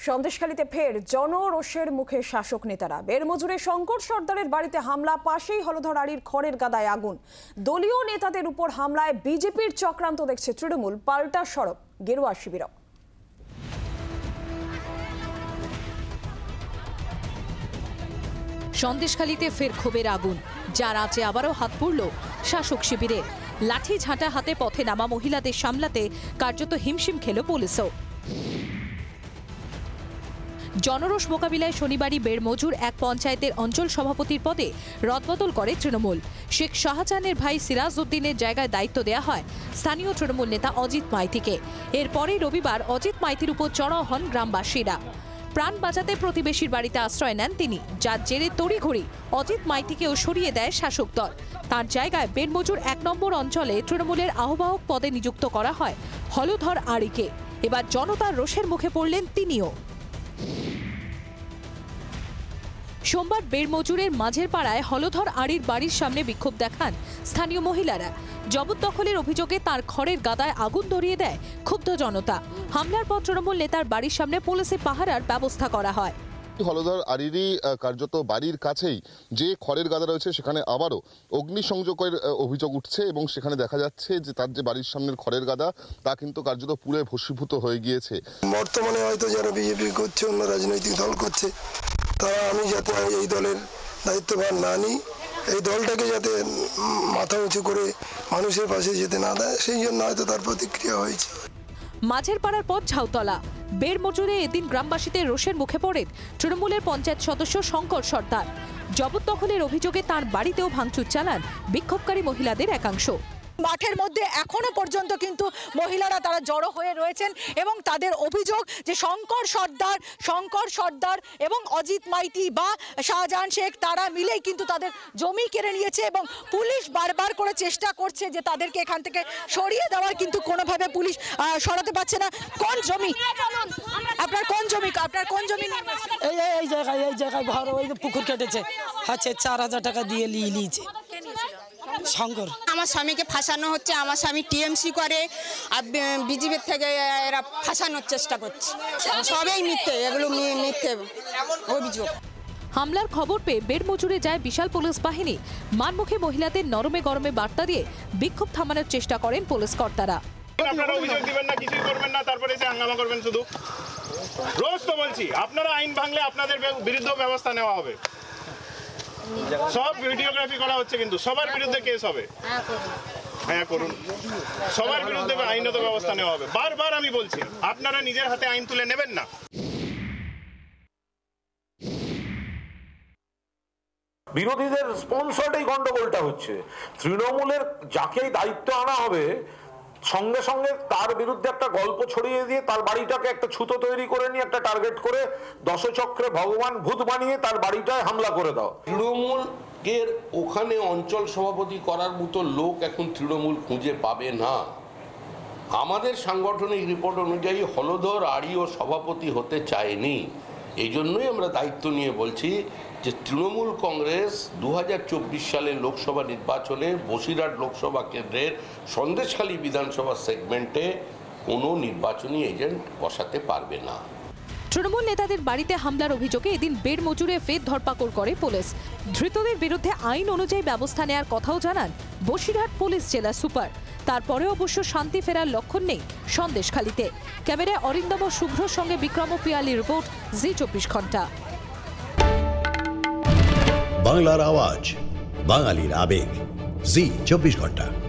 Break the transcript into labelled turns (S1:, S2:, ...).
S1: সন্দেশখালীতে ফের জনরোষের মুখে শাসক নেতারা। বেরমজুরে শঙ্কর সর্দারের বাড়িতে হামলা, পাশেই হলধর আড়ির খড়ের গাদায় আগুন। দলীয় নেতাদের উপর হামলায় বিজেপির চক্রান্ত দেখছে তৃণমূল, পাল্টা সরব গেরুয়া শিবিরও।
S2: সন্দেশখালীতে ফের ক্ষোভের আগুন, যার আঁচে আবারও হাত পড়ল শাসক শিবিরে। লাঠি ঝাঁটা হাতে পথে নামা মহিলাদের সামলাতে কার্যত হিমশিম খেল পুলিশও। জনরোষ মোকাবিলায় শনিবারই বেরমজুর এক পঞ্চায়েতের অঞ্চল সভাপতির পদে রদবদল করে তৃণমূল। শেখ শাহজাহানের ভাই সিরাজ উদ্দিনের জায়গায় দায়িত্ব দেওয়া হয় স্থানীয় তৃণমূল নেতা অজিত মাইতিকে। এরপরেই রবিবার অজিত মাইতির উপর চড়াও হন গ্রামবাসীরা। প্রাণ বাঁচাতে প্রতিবেশীর বাড়িতে আশ্রয় নেন তিনি, যার জেরে তড়িঘড়ি অজিত মাইতিকেও সরিয়ে দেয় শাসক দল। তার জায়গায় বেরমজুর ১ নম্বর অঞ্চলে তৃণমূলের আহ্বায়ক পদে নিযুক্ত করা হয় হলধর আড়িকে। এবার জনতার রোষের মুখে পড়লেন তিনিও। সোমবার বেরমজুরের মাঝের পাড়ায় হলধর আড়ির বাড়ির সামনে বিক্ষোভ দেখান স্থানীয় মহিলারা। জবরদখলের অভিযোগে তার খড়ের গাদায় আগুন ধরিয়ে দেয় ক্ষুব্ধ জনতা। হামলার পর তৃণমূল নেতার বাড়ির সামনে পুলিশে পাহারার ব্যবস্থা করা হয়।
S3: হলধর আড়িরই কার্যত বাড়ির কাছেই যে খড়ের গাদা রয়েছে সেখানে আবারও অগ্নিসংযোগের অভিযোগ উঠছে এবং সেখানে দেখা যাচ্ছে যে তার যে বাড়ির সামনের খড়ের গাদা তা কিন্তু কার্যত পুড়ে ভস্মীভূত হয়ে গিয়েছে।
S4: বর্তমানে হয়তো যারা বিজেপি করছে, অন্য রাজনৈতিক দল করছে, তারা আমি যাতে এই দলের দায়িত্বভার না নিই, এই দলটাকে যাতে মাথা উঁচু করে মানুষের পাশে যেতে না দেয়, সেই জন্য হয়তো তার প্রতিক্রিয়া হয়েছে।
S2: মাঝের পাড়ার পর ঝাউতলা। বেরমজুরে এদিন গ্রামবাসীদের রোষের মুখে পড়েন তৃণমূলের পঞ্চায়েত সদস্য শঙ্কর সর্দার। জবরদখলের অভিযোগে তার বাড়িতেও ভাঙচুর চালান বিক্ষোভকারী মহিলাদের একাংশ।
S5: মাঠের মধ্যে এখনো পর্যন্ত কিন্তু মহিলারা তারা জড়ো হয়ে রয়েছেন এবং তাদের অভিযোগ যে শঙ্কর সর্দার এবং অজিত মাইতি বা শাহজাহান শেখ তারা মিলেই কিন্তু তাদের জমি কেড়ে নিয়েছে এবং পুলিশ বারবার করে চেষ্টা করছে যে তাদেরকে এখান থেকে সরিয়ে দেওয়ার, কিন্তু কোনোভাবে পুলিশ সরাতে পারছে না। কোন জমি আপনার? কোন জমি?
S6: এই জায়গায় ঘর, ওই পুকুর কেটেছে, আচ্ছা ৪,০০০ টাকা দিয়ে নিয়েছে শঙ্কর।
S7: আমার স্বামীকে ফাঁসানো হচ্ছে, আমার স্বামী টিএমসি করে আর বিজেপির থেকে এরা ফাঁসানোর চেষ্টা করছে। সবই মিথ্যে, এগুলো মিথ্যে অভিযোগ।
S2: হামলার খবর পেয়ে বেরমজুরে যায় বিশাল পুলিশ বাহিনী। মানমুখী মহিলাদের নরমে গরমে বার্তা দিয়ে বিক্ষোভ থামানোর চেষ্টা করেন পুলিশ কর্তারা।
S8: আপনারা অভিযোগ দিবেন না, কিছুই করবেন না, তারপরে এসে হাঙ্গামা করবেন শুধু। রোজ তো বলছি, আপনারা আইন ভাঙলে আপনাদের বিরুদ্ধে ব্যবস্থা নেওয়া হবে। সব ভিডিওগ্রাফি করা হচ্ছে, কিন্তু সবার বিরুদ্ধে কেস হবে। হ্যাঁ করুন, সবার বিরুদ্ধে আইনত ব্যবস্থা নেওয়া হবে। বারবার আমি বলছি, আপনারা নিজের হাতে আইন তুলে নেবেন না।
S9: বিরোধীদের স্পন্সরটাই গন্ডগোলটা হচ্ছে। তৃণমূলের যাকেই দায়িত্ব আনা হবে সঙ্গে সঙ্গে তার বিরুদ্ধে একটা গল্প ছড়িয়ে দিয়ে তার বাড়িটাকে একটা ছুতো তৈরি করে নিয়ে একটা টার্গেট করে দশচক্রে ভগবান ভূত বানিয়ে তার বাড়িটায় হামলা করে দাও।
S10: তৃণমূলের ওখানে অঞ্চল সভাপতি করার মতো লোক এখন তৃণমূল খুঁজে পাবে না। আমাদের সাংগঠনিক রিপোর্ট অনুযায়ী হলধর আড়িও সভাপতি হতে চায়নি। এই জন্যই আমরা দায়িত্ব নিয়ে বলছি যে তৃণমূল কংগ্রেস ২০২৪ সালের লোকসভা নির্বাচনে বসিরহাট লোকসভা কেন্দ্রের সন্দেশখালী বিধানসভা সেগমেন্টে কোনো নির্বাচনী এজেন্ট বসাতে পারবে না।
S2: তৃণমূল নেতাদের বাড়িতে হামলার অভিযোগে এদিন বেরমজুরে ফের ধরপাকড় করে পুলিশ। ধৃতদের বিরুদ্ধে আইন অনুযায়ী ব্যবস্থা নেওয়ার কথাও জানান বসিরহাট পুলিশ জেলা সুপার। তারপরে অবশ্য শান্তি ফেরার লক্ষণ নেই সন্দেশখালীতে। ক্যামেরায় অরিন্দম শুভ্রর সঙ্গে বিক্রম পিয়ালি, রিপোর্ট জি24 ঘন্টা।
S11: বাংলার আওয়াজ, বাঙালির আবেগ, জি24 ঘন্টা।